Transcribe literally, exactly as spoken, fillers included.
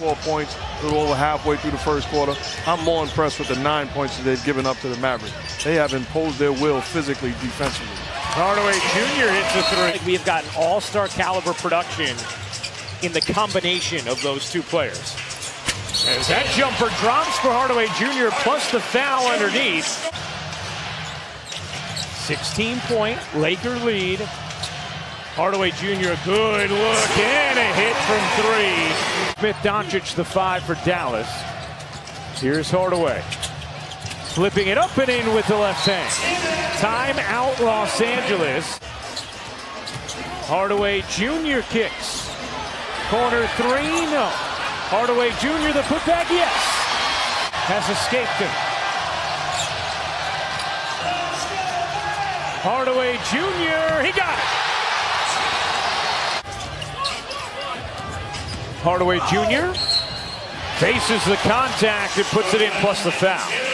Four points, a little over halfway through the first quarter. I'm more impressed with the nine points that they've given up to the Mavericks. They have imposed their will physically, defensively. Hardaway Junior hits a three. We have got all-star caliber production in the combination of those two players. As that jumper drops for Hardaway Junior plus the foul underneath. sixteen point Laker lead. Hardaway Junior, good look and a hit from three. Smith Doncic the five for Dallas. Here's Hardaway. Flipping it up and in with the left hand. Time out Los Angeles. Hardaway Junior kicks. Corner three, no. Hardaway Junior the putback, yes. Has escaped him. Hardaway Junior, he got it. Hardaway Junior faces the contact and puts it in plus the foul.